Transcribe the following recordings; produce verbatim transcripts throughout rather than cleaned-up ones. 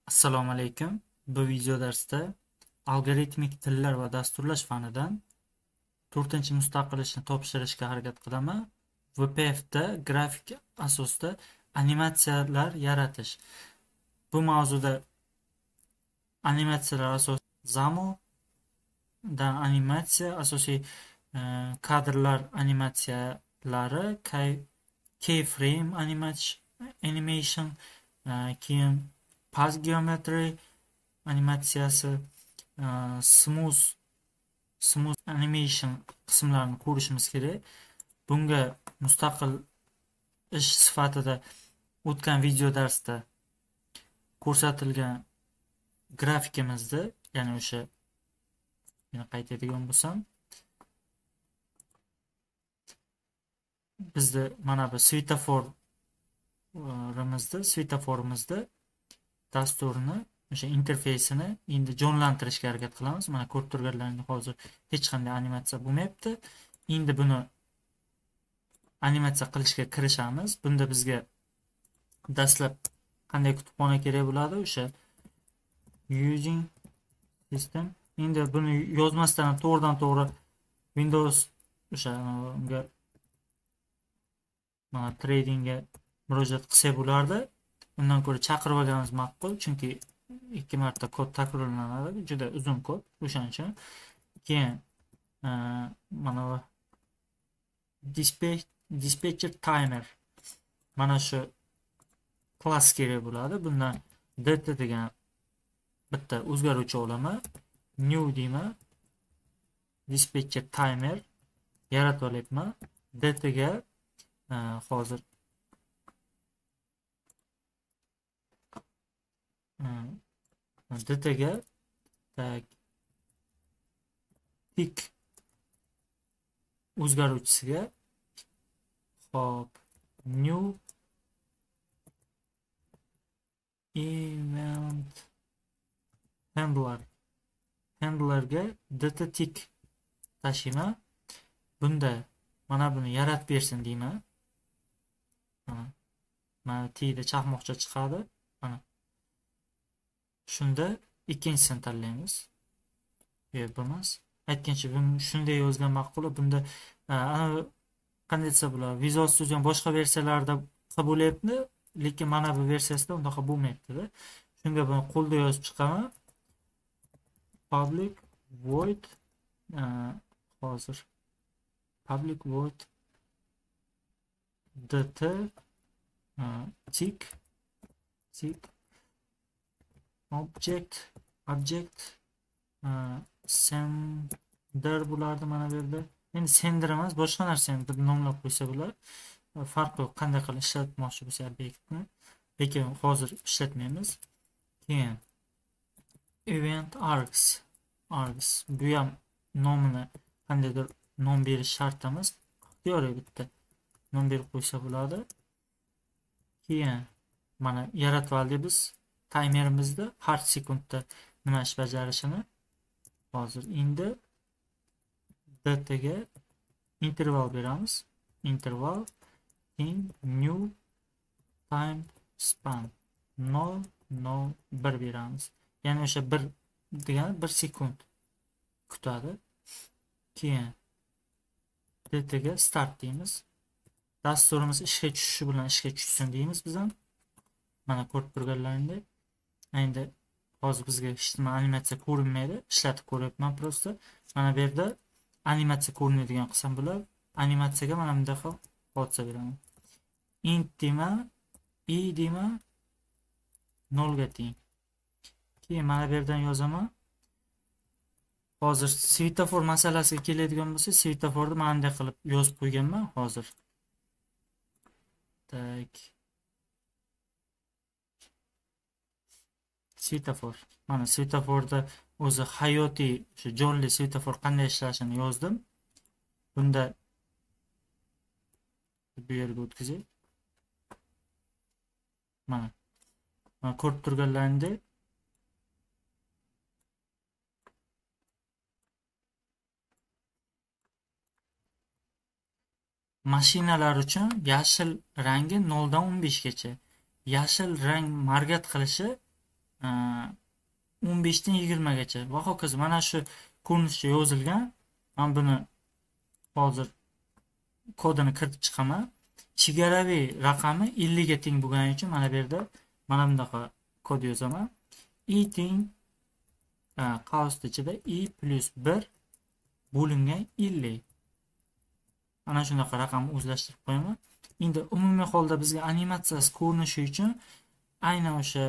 Assalomu alaykum. Bu video darsda algoritmik tillar va dasturlash fanidan to'rtinchi mustaqil ishni topshirishga harakat qilaman. V P F da grafik asosida animatsiyalar yaratish. Bu mavzuda animatsiyalar asosida Zamo da animatsiya asosiy e, kadrlar animatsiyalari, keyframe animation, animation, e, keyin path geometry animatsiyasi, e, smooth smooth animation qismlarini ko'rishimiz kerak. Bunga mustaqil ish sifatida o'tgan video darsda ko'rsatilgan grafikimizni, ya'ni o'sha yana qaytadigan bo'lsam, bizda mana bu svetoforimizni svetoforimizni dasturini o'sha interfeysini endi jonlantirishga harakat qilamiz. Mana ko'rib turganlaringiz hozir hech qanday animatsiya bo'lmayapti. Endi buni animatsiya qilishga kirishamiz. Bunda bizga dastlab qanday kutubxona kerak bo'ladi? O'sha using system. Endi buni yozmasdan to'g'ridan to'g'ri Windows o'sha unga mana tradingga murojaat qilsak bo'lardi. Undan ko'ra chaqirib olganimiz ma'qul, chunki ikki marta kod takrorlanadi, juda uzun kod, o'shaning uchun. Keyin mana bu dispatch dispatcher timer, mana shu klass kerak bo'ladi. Bundan data degan bitta o'zgaruvchi olaman, new deyman, dispatcher timer yaratib olyapman. dataga hozir dataga tak tik o'zgaruvchisiga hop new event handler handlerga data tik tashiyman. Bunda mana buni yaratib bersin deyman. Mana mana tida chaqmoqcha chiqadi. Mana shunda ikkinchisini tanlaymiz. Yo'q, bo'lmas. Aytgancha buni shunday yozgan ma'qul. Bunda qanday desa bo'ladi? Visual Studio boshqa versiyalarida bo'lyapti, lekin mana bu versiyasida undaqa bo'lmayapti-da. Shunga buni qo'lda yozib chiqaman. Public void hozir public void data tick tick object object sender bo'lardi mana bu yerda. Endi sender emas, boshqa narsani deb nomlab qo'ysa bo'ladi. Farqi yo'q, qanday qilib ishlatmoqchi bo'lsa obyektni. Lekin hozir ishlatmaymiz. Keyin event args args bu ham nomini qandaydir nom berish shart emas. Ixtiyoriy bitta nom berib qo'ysa bo'ladi. Keyin mana yaratib oldik biz timerimizda har sekundda nima ish bajarishini. Hozir endi dataga interval beramiz. Interval in new time span nol nol bir beramiz. Ya'ni o'sha bir degani bir sekund kutadi. Keyin dataga start deymiz. Dasturimiz ishga tushishi bilan ishga tushsin deymiz biz ham. Mana ko'rib turganlaringdek. Endi hozir bizga hech nima animatsiya ko'rinmaydi. Ishlatib ko'ryapman prosta. Mana bu yerda animatsiya ko'rinadigan qilsam bo'ladi. Animatsiyaga mana bunday qilib hodisa beraman. Int deyman, i deyman, nolga teng. Keyin mana bu yerdan yozaman. Hozir svetofor masalasiga keladigan bo'lsa, svetoforni mana bunday qilib yozib qo'yganman hozir. Tak. Svetofor. Mana svetoforda o'zi hayotiy, shu jonli svetofor qanday ishlashini yozdim. Bunda bu yerga o'tkazay. Mana. Mana ko'rib turganlaringdek mashinalar uchun yashil rangi nol dan o'n besh gacha. Yashil rang margat qilishi o'n beshdan yigirmagacha va hokazo mana shu ko'rinishda yozilgan. Men buni hozir kodini kiritib chiqaman. Chegaraviy raqami ellik ga teng bo'lgani uchun mana bu yerda mana bunaqa kod yozaman. I teng qaus ichida i plus bir bo'lingan ellik. Ana shunaqa raqamni o'zlashtirib qo'yaman. Endi umumiy holda bizga animatsiyasi ko'rinishi uchun aynan o'sha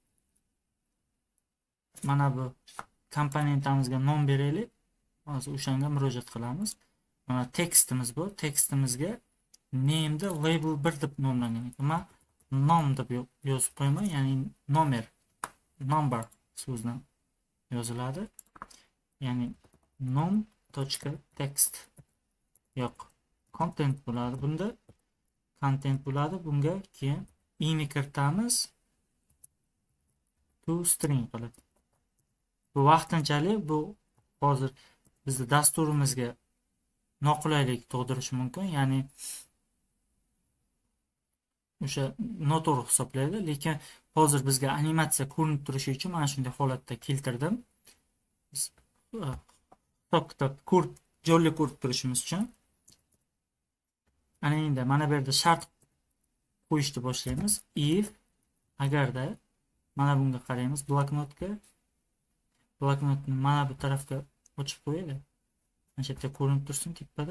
mana bu komponentimizga nom beraylik. Hozir o'shanga murojaat qilamiz. Mana tekstimiz bu. Tekstimizga name'da label bir deb nomlangan ekan. Men nom deb yozib qo'yaman, ya'ni nomer, number so'zdan yoziladi. Ya'ni nom.text. Yo'q, content bo'ladi bunda. Content bo'ladi. Bunga keyin i'ni kiritamiz. To string qilib. Bu vaqtinchalik, bu hozir bizda dasturimizga noqulaylik tug'dirishi mumkin, ya'ni o'sha noto'g'ri hisoblaydi, lekin hozir bizga animatsiya ko'rinib turishi uchun mana shunday holatda keltirdim. Hisob-kitob ko'rib, jonli ko'rib turishimiz uchun. Ana endi mana bu yerda shart qo'yishni boshlaymiz. If agarda mana bunga qaraymiz, bloknotga. Bloknotni mana bu tarafga ochib qo'yaylik. Mana shu yerda ko'rinib tursin tepada.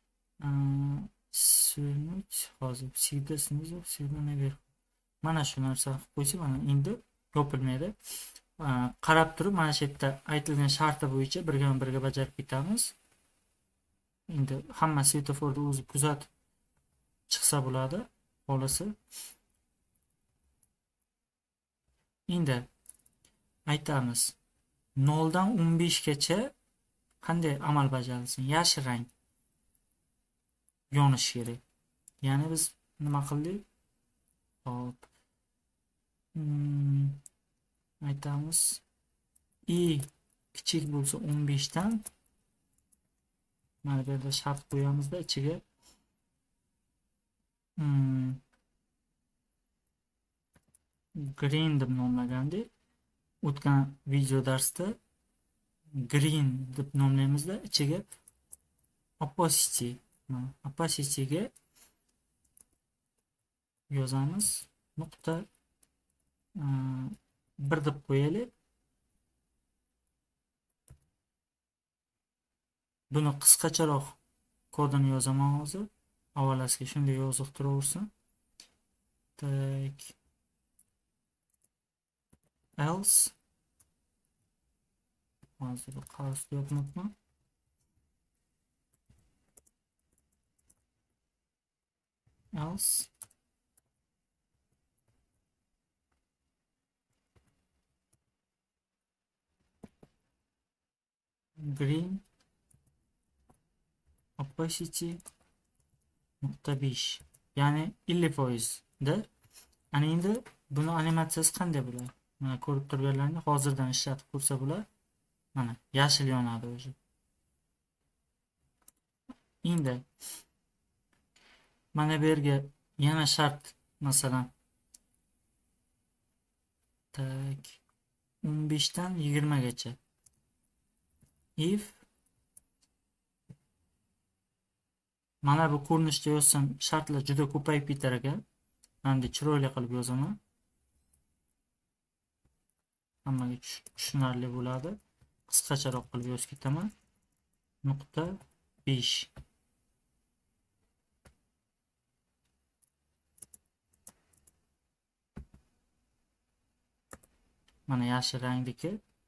Surnut hozir sida snizov sida naверх. Mana shu narsa qo'ysak, mana endi yopilmaydi. Qarab turib, mana shu yerda aytilgan sharti bo'yicha birga-birga bajarib ketamiz. Endi hamma svetoforni o'zi kuzatib chiqsa bo'ladi, xolisi. Endi aytamiz, nol dan o'n besh gacha qanday amal bajarilsin? Yashil rang yonish kerak. Ya'ni biz nima qildik? Hop. Hmm. Aytamiz, i kichik bo'lsa o'n besh dan mana bu yerda shart qo'yamizda ichiga hmm. green deb nomlagandik. O'tgan video darsda green deb nomlaymizda, ichiga opacity, opacity'ga yozamiz. Nuqta bir deb qo'yaylik. Buni qisqacharoq kodini yozaman hozir. Avvalasiga shunday yozib turaversin. Tak. Else hozir qaus yopmoqman. Else green opacity nokta besh, ya'ni ellik foizdir. Ana endi buni animatsiyasi qanday bo'ladi? Mana ko'rib turganlarni hozirdan ishlatib ko'rsa bo'ladi. Mana yashil yonadi o'zi. Endi mana bu yerga yana shart, masalan, tak o'n besh dan yigirma gacha. If mana bu ko'rinishda yozsam shartlar juda ko'payib ketar ekan. Endi chiroyli qilib yozaman. Hammaga tushunarli bo'ladi. Qisqacharoq qilib yozib ketaman. Nuqta besh. Mana yashil rangdagi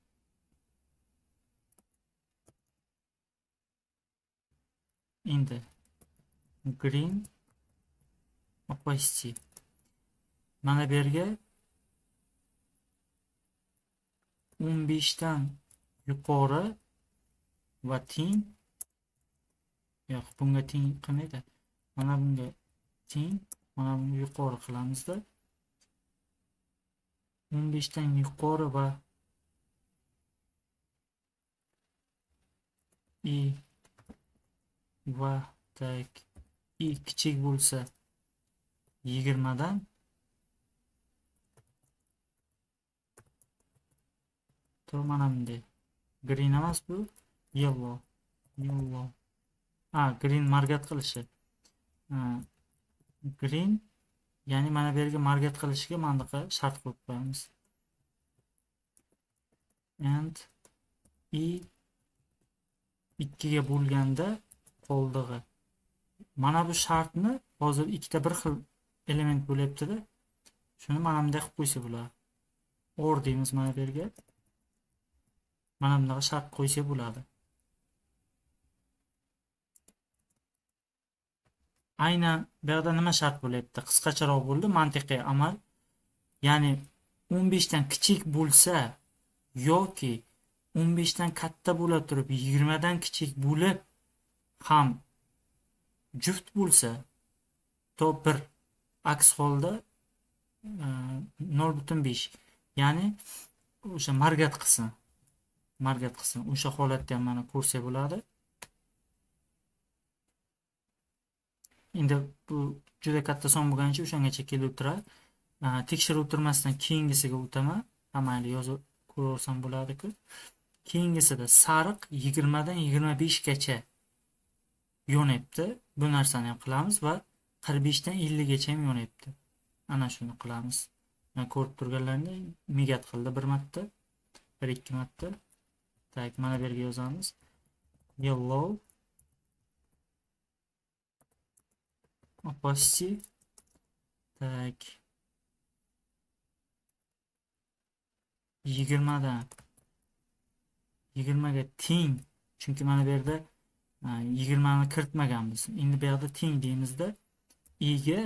endi green opacity. Mana bu yerga o'n besh dan yuqori va teng, yo'q, bunga teng qilmaydi. Mana bunga teng, mana bunga yuqori qilamizda. o'n besh dan yuqori va i va tak i kichik bo'lsa yigirma dan to mana bunday. Green emas bu, yellow. Yellow. Ha, green margat qilishi. Ha, green, ya'ni mana bu yerga margat qilishiga mana bunaqa shart qo'yib qo'yamiz. And i ikkiga bo'lganda qoldig'i. Mana bu shartni hozir ikkita bir xil element bo'lyapti-da. Shuni mana bunday qilib qo'ysa bo'ladi. Or deymiz mana bu yerga. Mana bunaqa shart qo'ysa bo'ladi. Aynan bu yerda nima shart bo'lyapti? Qisqacharoq bo'ldi, mantiqiy amal. Ya'ni o'n besh dan kichik bo'lsa yoki o'n besh dan katta bo'la turib yigirma dan kichik bo'lib ham juft bo'lsa, to bir, aks holda nol butun besh. Ya'ni o'sha margat qism. Margat qism. O'sha holatda ham mana ko'rsa bo'ladi. Endi bu juda katta son bo'lgancha o'shagacha kelib turadi. Tekshirib o'tirmasdan keyingisiga o'taman. Amayli yozib ko'rsam bo'ladi-ku. Keyingisida sariq yigirma dan yigirma besh gacha yonayapti. Bu narsani ham qilamiz va qirq besh dan ellik gacha ham yonayapti. Ana shuni qilamiz. Mana ko'rib turganlaringiz migat qildi bir marta, bir ikki marta. Tak, mana bu yerga yozamiz. Yellow opacity. Tak. yigirma dan yigirma ga teng. Chunki mana bu yerda yigirma ni kiritmaganmiz. Endi bu yerda teng deymizda i ga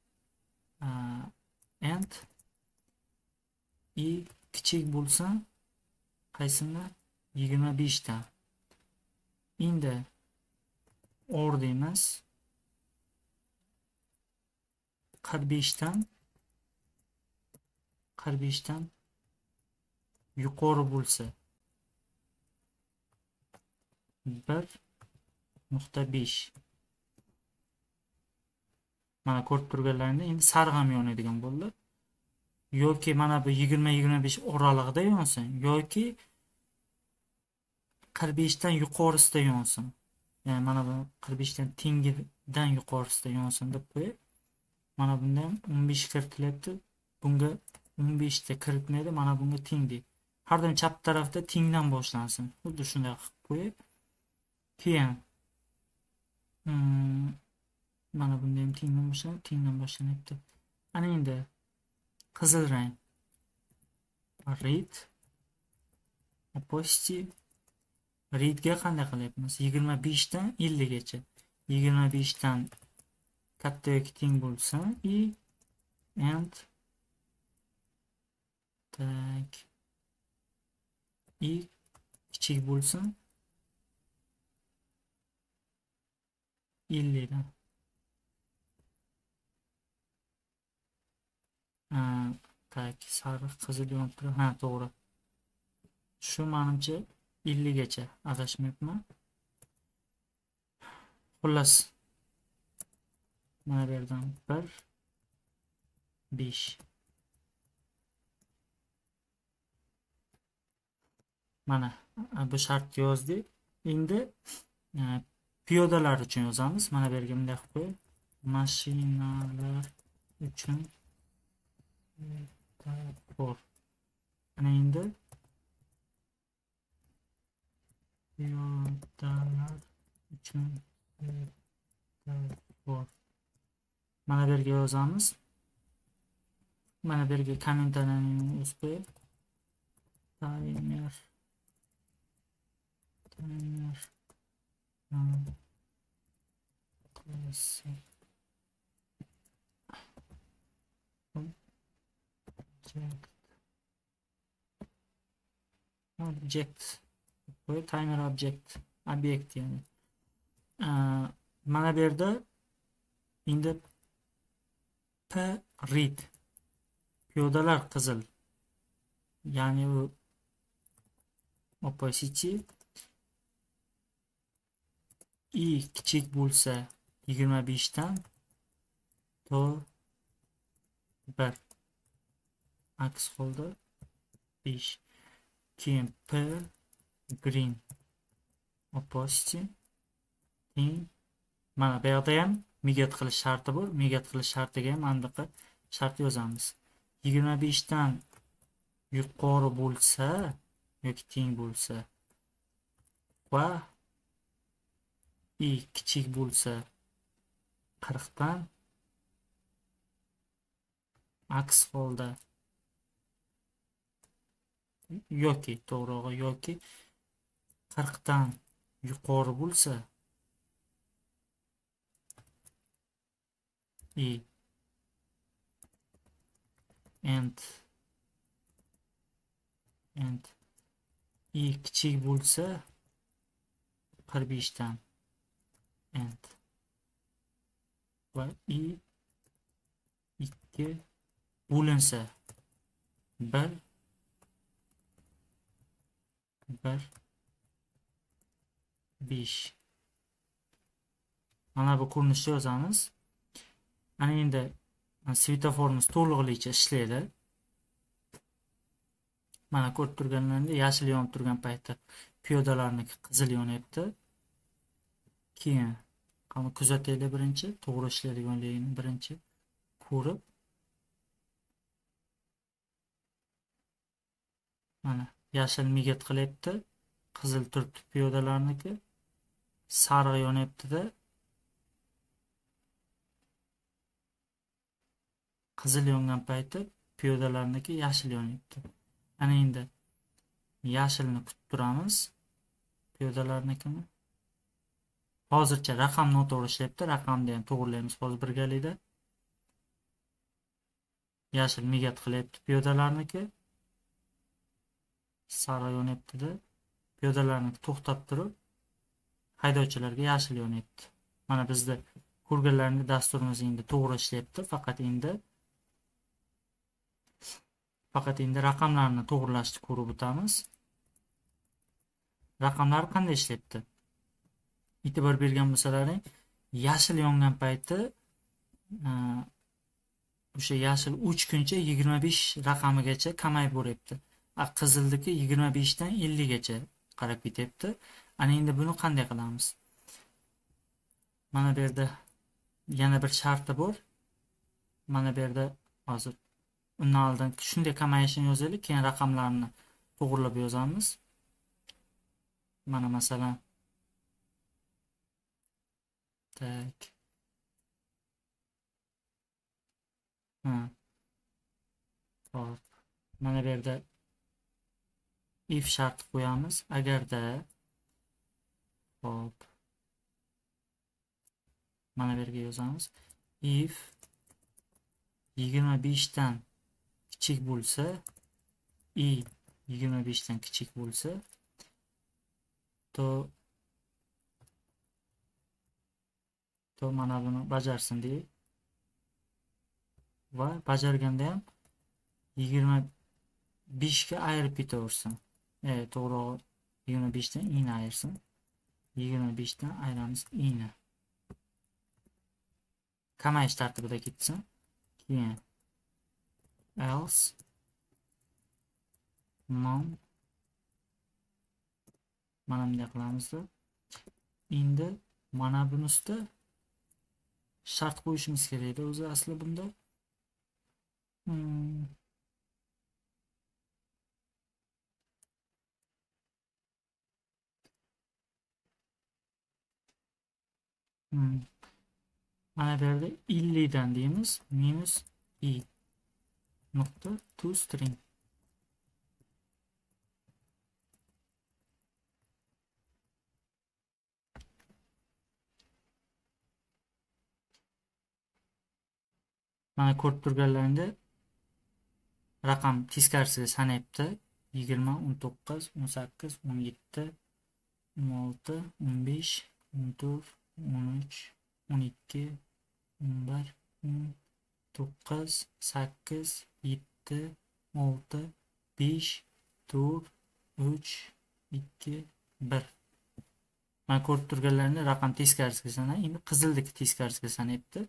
and i kichik bo'lsa qaysidan? yigirma besh dan. Endi or deymiz. qirq besh dan qirq besh dan yuqori bo'lsa bir nuqta besh. Mana ko'rib turganlaringda endi sariq ham yonadigan bo'ldi. Yoki mana bu yigirma yigirma besh oralig'ida yonsin yoki qirq besh dan yuqorisida yonsin. Ya'ni mana bu qirq besh dan tengidan yuqorisida yonsin deb qo'yib, mana bunda ham o'n besh kiritilyapti. Bunga o'n besh ta kiritmaydi, mana bunga teng deydi. Har doim chap tarafda tengdan boshlansin. Xuddi shunday qilib qo'yib, keyin hmm, mana bunda ham tengdan boshlanib, tengdan boshlanyapti. Ana endi qizil rang. Red opacity. Redga qanday qilyapmiz? yigirma besh dan ellik gacha. yigirma besh dan katta yoki teng bo'lsa i and tak i kichik bo'lsa ellik dan. Ha, tak, sariq qizil yonib turibdi. Ha, to'g'ri. Shu menimcha ellik gacha adashmayapman. Xullas, mana bu yerdan bir besh. Mana bu shartni yozdik. Endi piyodalar uchun yozamiz. Mana bu yerga bunday qilib qo'yib, mashinalar uchun for. Ana endi piyodalar uchun for. Mana bu yerga yozamiz. Mana bu yerga kommentarlarni yozib qo'yib, timer timer classic object object qo'yib, timer object obyekt, ya'ni mana bu yerda endi p red piyodalar qizil, ya'ni u opacity i kichik bo'lsa yigirma besh dan to bir, aks holda besh. keyin p green opacity teng, mana bu yoqda ham migat qilish sharti bor. Migat qilish shartiga ham anaqa shart yozamiz. yigirma besh dan yuqori bo'lsa yoki teng bo'lsa va i kichik bo'lsa qirq dan, aks holda yoki to'g'rirog'i yoki qirq dan yuqori bo'lsa i and and i kichik bo'lsa qirq besh dan and va i ikki bo'linsa bir bir besh. Mana bu ko'rinishda yozamiz. Ana endi svetoforimiz to'liqligicha ishlaydi. Mana ko'rib turganlaringda yashil yonib turgan paytda piyodalarniki qizil yonyapti. Keyin qani kuzataylik, birinchi to'g'ri ishlaydiganligini birinchi ko'rib, mana yashil migat qilyapti, qizil turibdi piyodalarniki, sariq yonyapti-da, qizil yongan payti piyodalarniki yashil yonyapti. Ana endi yashilni kutib turamiz, piyodalarnikini. Hozircha raqam noto'g'ri ishlayapti, raqamni ham to'g'rilaymiz hozir birgalikda. Yashil migat qilyapti piyodalarniki, sariq yonyapti-da, piyodalarniki to'xtab turib, haydovchilarga yashil yonyapti. Mana bizda ko'rganlaringiz dasturimiz endi to'g'ri ishlayapti, faqat endi faqat endi raqamlarni to'g'rilashni ko'rib o'tamiz. Raqamlar qanday ishlayapti? E'tibor bergan bo'lsalaring, yashil yongan payti o'sha yashil o'chguncha yigirma besh raqamigacha kamayib boryapti. Qizildiki yigirma besh dan ellik gacha qarab ketyapti. Ana endi buni qanday qilamiz? Mana bu yerda yana bir sharti bor. Mana bu yerda hozir undan oldin shunday kamayishini yozaylik, keyin raqamlarni to'g'rilab yozamiz. Mana masalan tak ha hop, mana bu yerda if sharti qo'yamiz. Agarda hop, mana bu yerga yozamiz. If yigirma besh dan kichik bo'lsa, i yigirma besh dan kichik bo'lsa, to to mana buni bajarsin deylik. Va bajarganda ham yigirma besh ga ayirib ketaversin. E, to'g'ri, yigirma besh dan i ni ayirsin. yigirma besh dan ayiramiz i ni. Kamayish tartibida ketsin. Keyin else non, mana bunday qilamizda. Endi mana bunisida shart qo'yishimiz kerak edi o'zi asli bunda. Hmm. Hmm. Mana bu yerda ellik dan deymiz, minus i nokta to string. Mana ko'rib turganlaringda raqam teskarisiga sanayapti. yigirma, o'n to'qqiz, o'n sakkiz, o'n yetti, o'n olti, o'n besh, o'n to'rt, o'n uch, o'n ikki, o'n bir, o'n to'qqiz, sakkiz, yetti, olti, besh, to'rt, uch, ikki, bir. Mana ko'rib turganlaringda raqam teskarisiga sanayapti. Endi qizildagi teskarisiga sanayapti.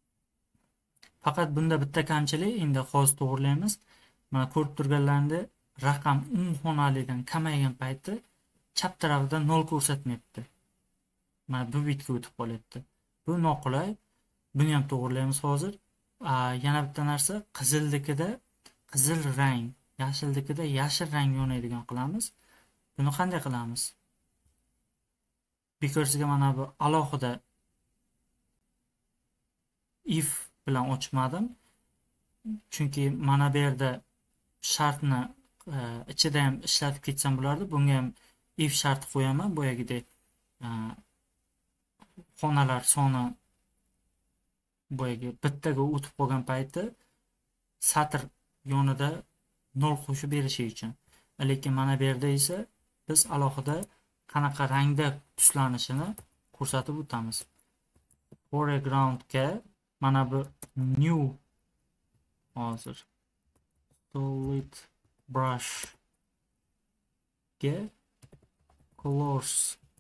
Faqat bunda bitta kamchilik, endi hozir to'g'rilaymiz. Mana ko'rib turganlaringda raqam o'n xonalidan kamaygan payti chap tarafida nol ko'rsatmayapti. Mana bu bitga o'tib qolyapti. Bu noqulay. Buni ham to'g'rilaymiz hozir. Yana bitta narsa, qizilnikida qizil rang, yashilnikida yashil rang yonadigan qilamiz. Buni qanday qilamiz? Bikersga mana bu alohida if bilan ochmadim. Chunki mana bu yerda shartni e, ichida ham ishlatib ketsam bo'lardi. Bunga ham if sharti qo'yaman. Boyagidek e, xonalar soni boyagi bittaga o'tib qolgan payti satr yonida nol qo'shib berishi uchun. Lekin mana bu yerda esa biz alohida qanaqa rangda tuslanishini ko'rsatib o'tamiz. Foregroundga mana bu new hozir solid brush ga colors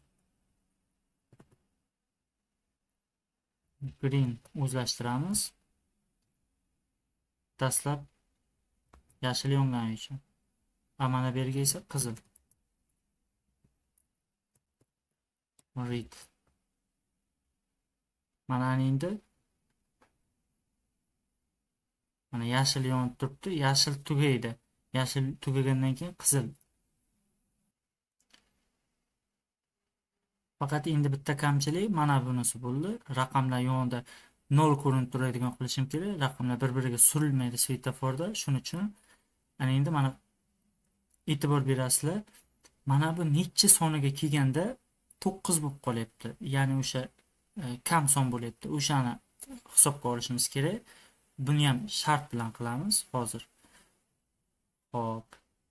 green o'zlashtiramiz. Dastlab yashil yongani uchun. Mana bu yerga esa qizil. Red. Mana endi mana yashil yonib turibdi. Yashil tugaydi. Yashil tugagandan keyin qizil. Faqat endi bitta kamchilik mana bunisi bo'ldi. Raqamlar yonida nol ko'rinib turadigan qilishim kerak. Raqamlar bir-biriga surilmaydi svetoforda. Shuning uchun ana endi mana e'tibor berasizlar. Mana bu necha soniga kelganda to'qqiz bo'lib qolyapti. Ya'ni o'sha e, kam son bo'lyapti. O'shani hisobga olishimiz kerak. Buni ham shart bilan qilamiz hozir. Hop.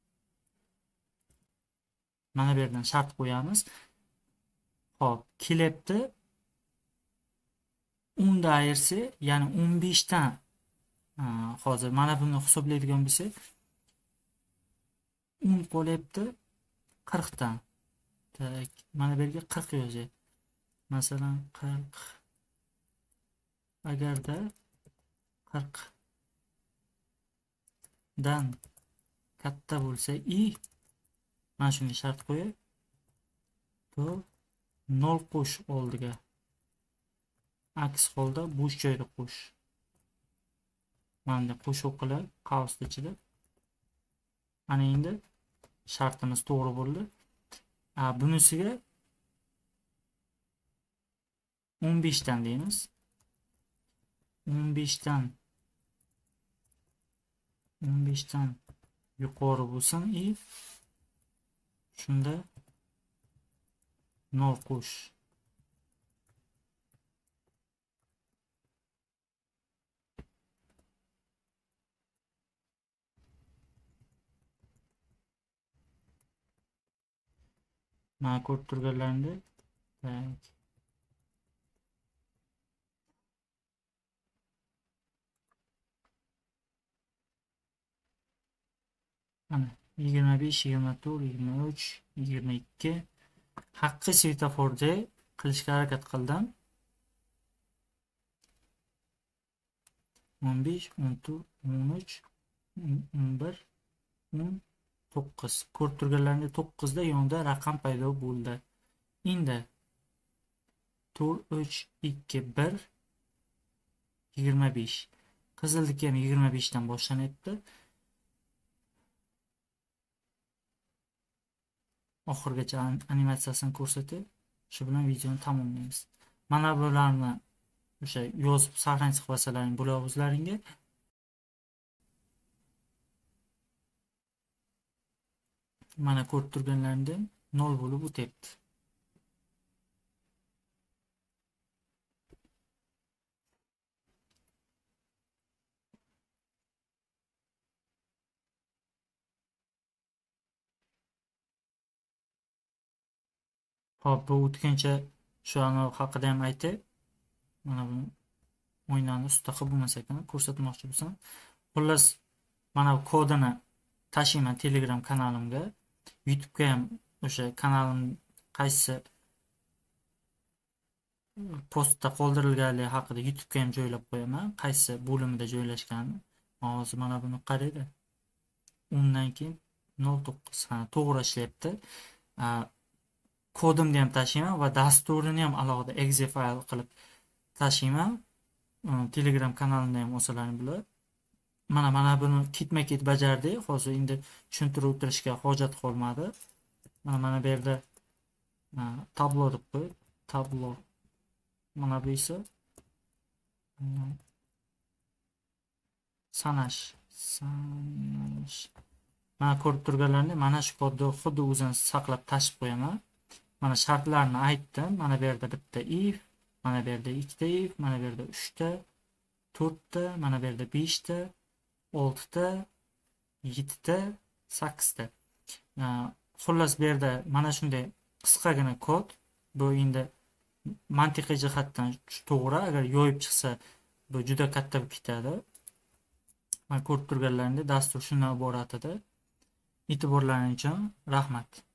Mana bu yerdan shart qo'yamiz. Hop, kelyapti. o'n da ayirsa, ya'ni o'n besh dan hozir mana buni hisoblaydigan bo'lsak, o'n qolyapti qirq dan. Tak, mana bu yerga qirq yozay. Masalan, qirq. Agarda qirq dan katta bo'lsa, i mana shunga shart qo'yib, to nol qo'sh oldiga. Aks holda bo'sh joyda qo'sh. Mana qo'shuv qilib, qaos ichida. Ana endi shartimiz to'g'ri bo'ldi. A bunisiga o'n besh dan deymiz. o'n besh dan o'n besh dan yuqori bo'lsin i shunda nol qo'sh. Mana ko'rib turganlaringdek. Tak. Mana yigirma besh, yigirma to'rt, yigirma uch, yigirma ikki haqqi svetoforda qilishga harakat qildim. o'n besh, o'n to'rt, o'n uch, o'n bir, o'n to'qqiz. Ko'rib turganlaringda to'qqiz da yonda raqam paydo bo'ldi. Endi to'rt, uch, ikki, bir, yigirma besh. Qizillik ham yigirma besh dan boshlanyapti. Oxirgacha animatsiyasini ko'rsatib, shu bilan videoni tamomlaymiz. Mana bularni o'sha yozib saqlanib qilsalaring bo'ladi o'zlaringga. Mana ko'rib turganlaringda nol bo'lib o'tyapti. Hop, bu o'tgancha shu haqida ham aytib, mana buni o'ynani ustida qilib bo'lmas ekan, ko'rsatmoqchi bo'lsam. Xullas, mana bu kodini tashiyman Telegram kanalimga. YouTube'ga ham o'sha kanalim qaysi postda qoldirilganligi haqida YouTube'ga ham joylab qo'yaman. Qaysi bo'limida joylashganini. Hozir mana buni qaraydi. Undan keyin nol to'qqiz, ha, to'g'ri ishlayapti. Kodimni ham tashiyman va dasturini ham alohida exe fayl qilib tashiyman. Telegram kanalimda ham olsalaring bo'ladi. Mana mana buni ketma-ket bajardik. Hozir endi tushuntirib o'tirishga hojat qolmadi. Mana mana bu yerda tablo deb qo'yib, tablo. Mana bu esa sanash, sanash. Mana ko'rib turganlaringiz, mana shu kodni xuddi o'zini saqlab tashib qo'yaman. Mana shartlarni aytdim. Mana bu yerda bitta if, mana bu yerda ikkita if, mana bu yerda uchta, to'rtta, mana bu yerda beshta, oltita, yettita, sakkizta. Xullas bu yerda mana shunday qisqagina kod. Bu endi mantiqiy jihatdan to'g'ri, agar yoyib chiqsa bu juda katta bo'lib ketadi. Mana ko'rib turganlaringizda dastur shundan iborat edi. E'tiborlaringiz uchun rahmat.